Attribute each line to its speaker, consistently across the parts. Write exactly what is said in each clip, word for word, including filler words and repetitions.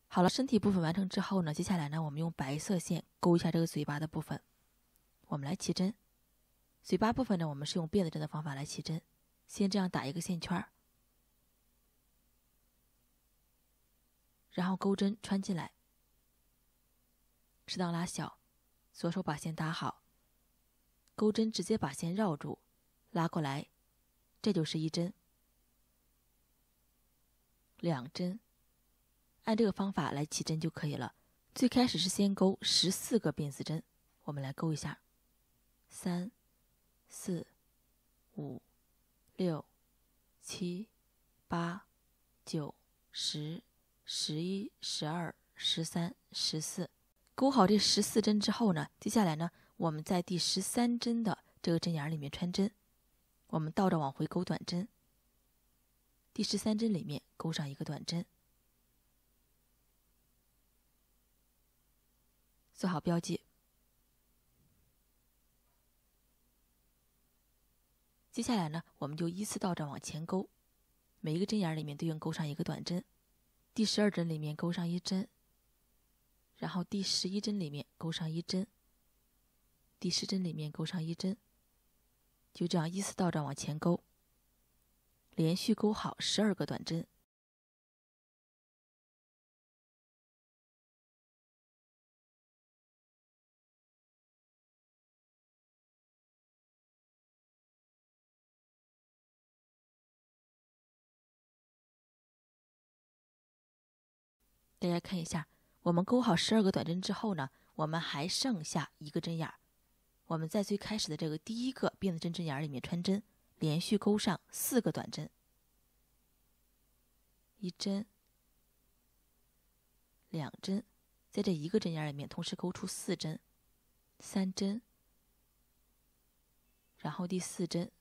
Speaker 1: 好了，身体部分完成之后呢，接下来呢，我们用白色线勾一下这个嘴巴的部分。我们来起针，嘴巴部分呢，我们是用辫子针的方法来起针，先这样打一个线圈，然后钩针穿进来，适当拉小，左手把线搭好，钩针直接把线绕住，拉过来，这就是一针，两针。按这个方法来起针就可以了。最开始是先钩十四个辫子针，我们来钩一下，三、四、五、六、七、八、九、十、十一、十二、十三、十四。钩好这十四针之后呢，接下来呢，我们在第十三针的这个针眼里面穿针，我们倒着往回钩短针，第十三针里面钩上一个短针。做好标记。接下来呢，我们就依次倒着往前钩，每一个针眼里面对应钩上一个短针，第十二针里面钩上一针，然后第十一针里面钩上一针，第十针里面钩上一针，就这样依次倒着往前钩，连续钩好十二个短针。大家看一下，我们钩好十二个短针之后呢，我们还剩下一个针眼，我们在最开始的这个第一个辫子针针眼里面穿针，连续钩上四个短针，一针、两针，在这一个针眼里面同时钩出四针，三针，然后第四针。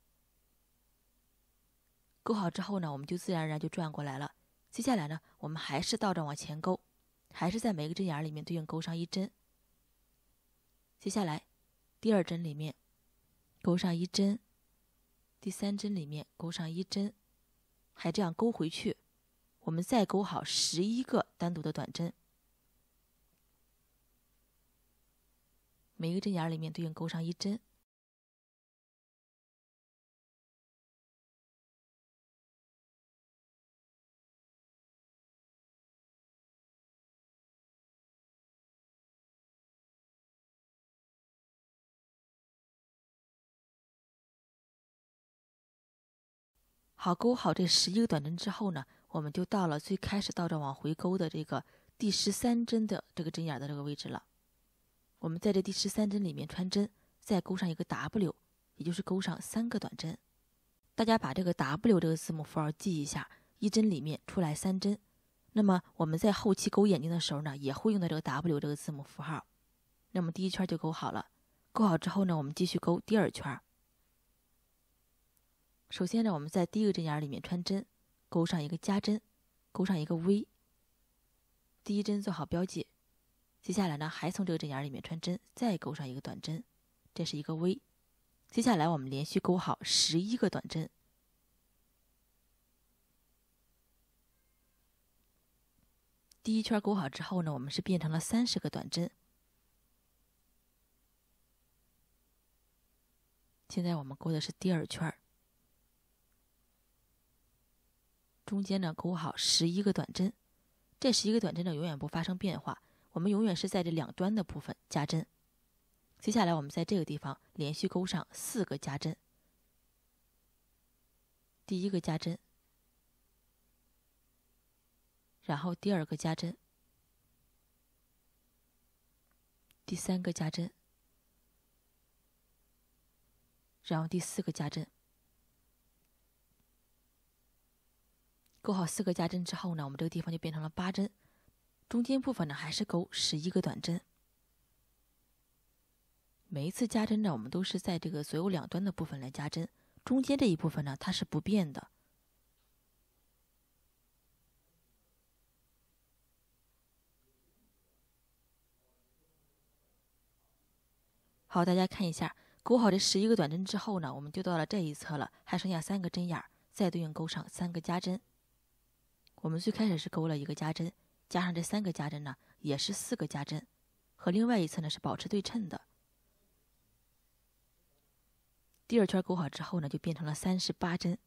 Speaker 1: 钩好之后呢，我们就自然而然就转过来了。接下来呢，我们还是倒着往前钩，还是在每个针眼里面对应钩上一针。接下来第二针里面钩上一针，第三针里面钩上一针，还这样钩回去，我们再钩好十一个单独的短针，每一个针眼里面对应钩上一针。好，钩好这十一个短针之后呢，我们就到了最开始倒着往回钩的这个第十三针的这个针眼的这个位置了。我们在这第十三针里面穿针，再钩上一个 W， 也就是钩上三个短针。大家把这个 W 这个字母符号记一下，一针里面出来三针。那么我们在后期钩眼睛的时候呢，也会用到这个 W 这个字母符号。那么第一圈就钩好了，钩好之后呢，我们继续钩第二圈。首先呢，我们在第一个针眼里面穿针，钩上一个加针，钩上一个 V， 第一针做好标记。接下来呢，还从这个针眼里面穿针，再钩上一个短针，这是一个 V。接下来我们连续钩好十一个短针，第一圈钩好之后呢，我们是变成了三十个短针。现在我们钩的是第二圈，中间呢钩好十一个短针，这十一个短针呢永远不发生变化，我们永远是在这两端的部分加针。接下来我们在这个地方连续钩上四个加针，第一个加针，然后第二个加针，第三个加针，然后第四个加针。钩好四个加针之后呢，我们这个地方就变成了八针，中间部分呢还是钩十一个短针。每一次加针呢，我们都是在这个所有两端的部分来加针，中间这一部分呢它是不变的。好，大家看一下，钩好这十一个短针之后呢，我们就到了这一侧了，还剩下三个针眼，再对应钩上三个加针。我们最开始是钩了一个加针， 加上这三个加针呢，也是四个加针，和另外一侧呢是保持对称的。第二圈勾好之后呢，就变成了三十八针。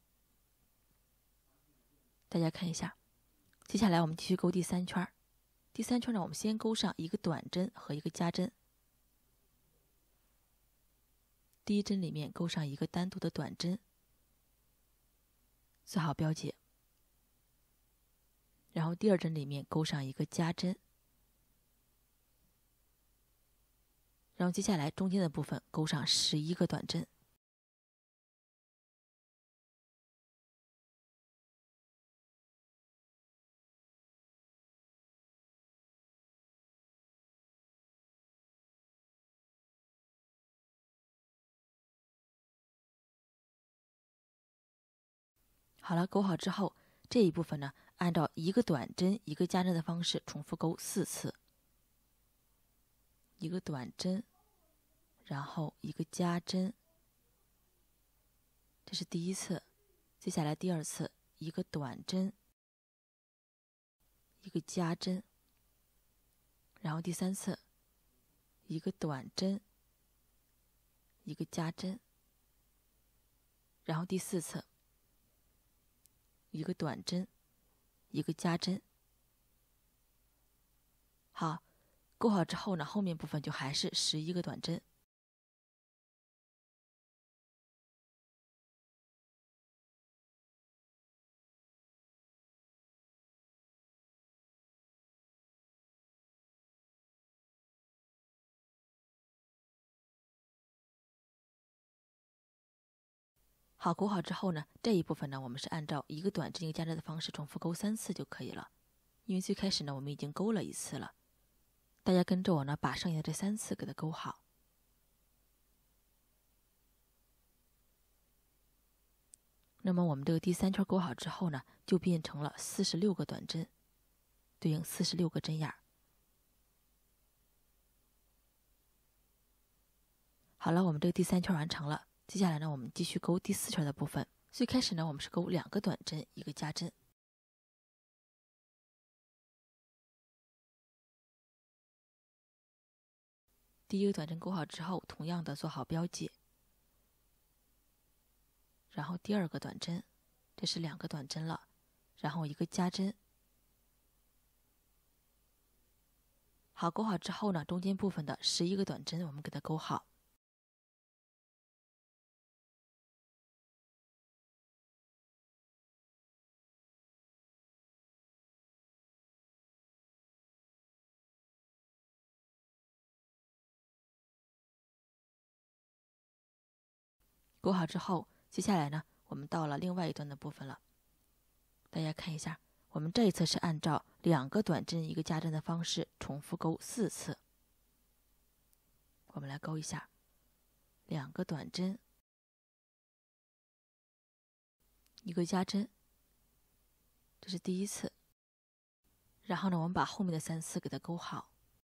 Speaker 1: 大家看一下，接下来我们继续勾第三圈。第三圈呢，我们先勾上一个短针和一个加针。第一针里面勾上一个单独的短针，做好标记。然后第二针里面勾上一个加针，然后接下来中间的部分勾上十一个短针。好了，勾好之后，这一部分呢，按照一个短针一个加针的方式重复勾四次。一个短针，然后一个加针，这是第一次。接下来第二次，一个短针，一个加针，然后第三次，一个短针，一个加针，然后第四次，一个短针，一个加针。好，勾好之后呢，后面部分就还是十一个短针。好，勾好之后呢，这一部分呢，我们是按照一个短针一个加针的方式重复勾三次就可以了。因为最开始呢，我们已经勾了一次了，大家跟着我呢，把剩下的这三次给它勾好。那么我们这个第三圈勾好之后呢，就变成了四十六个短针，对应四十六个针眼。好了，我们这个第三圈完成了。接下来呢，我们继续勾第四圈的部分。最开始呢，我们是勾两个短针，一个加针。第一个短针勾好之后，同样的做好标记。然后第二个短针，这是两个短针了，然后一个加针。好，勾好之后呢，中间部分的十一个短针，我们给它勾好。勾好之后，接下来呢，我们到了另外一端的部分了。大家看一下，我们这一侧是按照两个短针一个加针的方式重复勾四次。我们来勾一下，两个短针，一个加针，这是第一次。然后呢，我们把后面的三次给它勾好。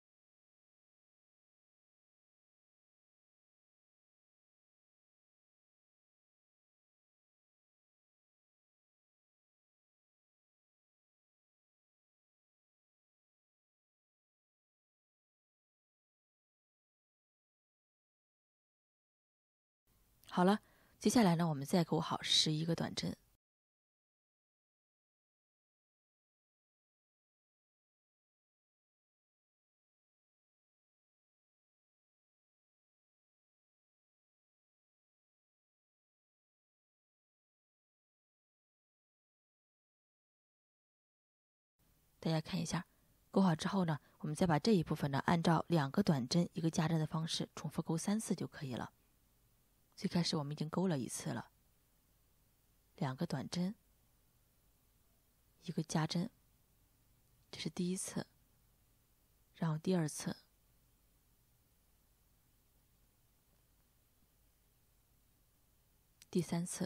Speaker 1: 好了，接下来呢，我们再勾好十一个短针。大家看一下，勾好之后呢，我们再把这一部分呢，按照两个短针一个加针的方式重复勾三次就可以了。最开始我们已经勾了一次了，两个短针，一个加针，这是第一次，然后第二次，第三次。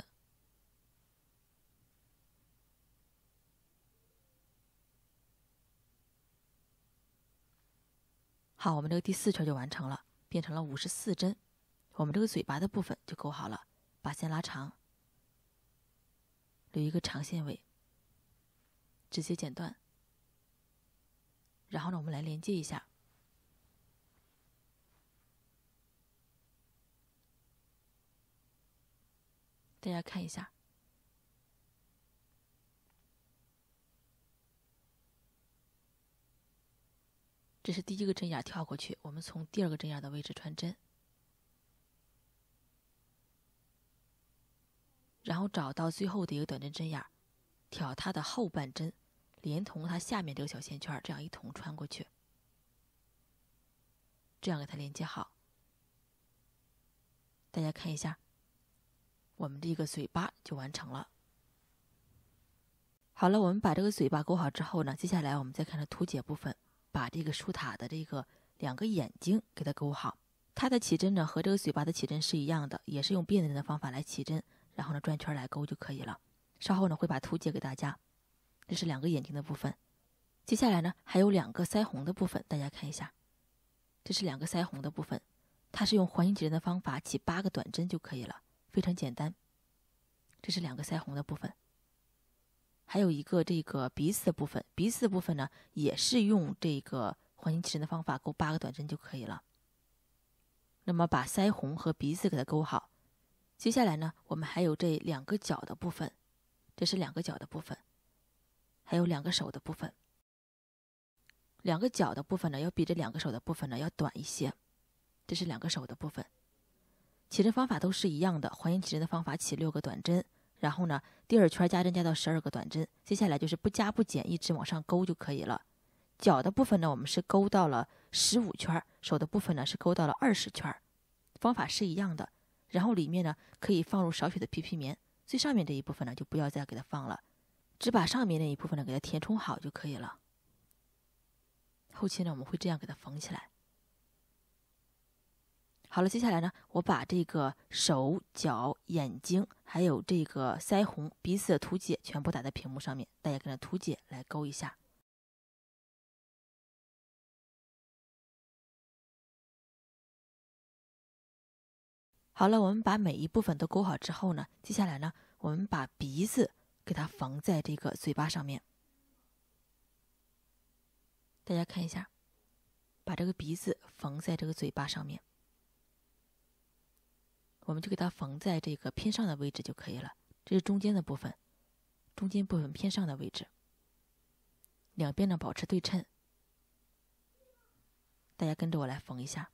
Speaker 1: 好，我们这个第四圈就完成了，变成了五十四针。我们这个嘴巴的部分就勾好了，把线拉长，留一个长线尾，直接剪断。 然后呢，我们来连接一下。大家看一下，这是第一个针眼跳过去，我们从第二个针眼的位置穿针，然后找到最后的一个短针针眼，挑它的后半针，连同它下面这个小线圈，这样一同穿过去，这样给它连接好。大家看一下，我们这个嘴巴就完成了。好了，我们把这个嘴巴勾好之后呢，接下来我们再看这图解部分，把这个书塔的这个两个眼睛给它勾好。它的起针呢和这个嘴巴的起针是一样的，也是用辫子针的方法来起针，然后呢转圈来勾就可以了。稍后呢会把图解给大家。这是两个眼睛的部分。接下来呢还有两个腮红的部分，大家看一下，这是两个腮红的部分，它是用环形起针的方法起八个短针就可以了，非常简单。这是两个腮红的部分。还有一个这个鼻子的部分，鼻子的部分呢，也是用这个环形起针的方法勾八个短针就可以了。那么把腮红和鼻子给它勾好。接下来呢，我们还有这两个脚的部分，这是两个脚的部分，还有两个手的部分。两个脚的部分呢，要比这两个手的部分呢要短一些。这是两个手的部分。起针方法都是一样的，环形起针的方法起六个短针。然后呢，第二圈加针加到十二个短针，接下来就是不加不减，一直往上勾就可以了。脚的部分呢，我们是勾到了十五圈，手的部分呢是勾到了二十圈，方法是一样的。然后里面呢可以放入少许的皮皮棉，最上面这一部分呢就不要再给它放了，只把上面那一部分呢给它填充好就可以了。后期呢我们会这样给它缝起来。好了，接下来呢，我把这个手、脚、眼睛，还有这个腮红、鼻子的图解全部打在屏幕上面，大家跟着图解来勾一下。好了，我们把每一部分都勾好之后呢，接下来呢，我们把鼻子给它缝在这个嘴巴上面。大家看一下，把这个鼻子缝在这个嘴巴上面。我们就给它缝在这个偏上的位置就可以了，这是中间的部分，中间部分偏上的位置，两边呢保持对称。大家跟着我来缝一下。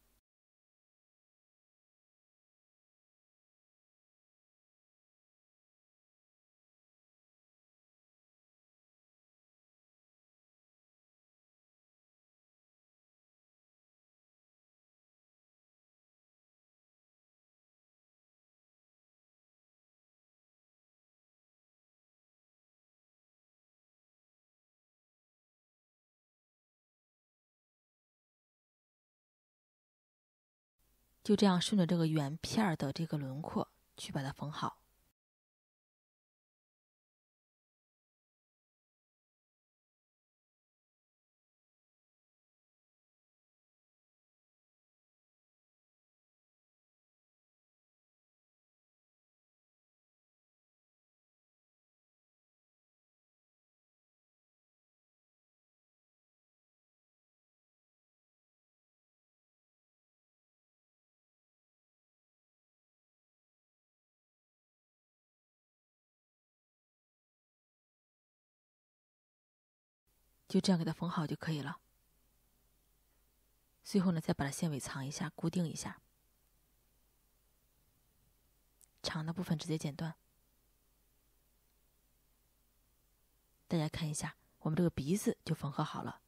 Speaker 1: 就这样顺着这个圆片的这个轮廓去把它缝好。就这样给它缝好就可以了。最后呢，再把它线尾藏一下，固定一下。长的部分直接剪断。大家看一下，我们这个鼻子就缝合好了。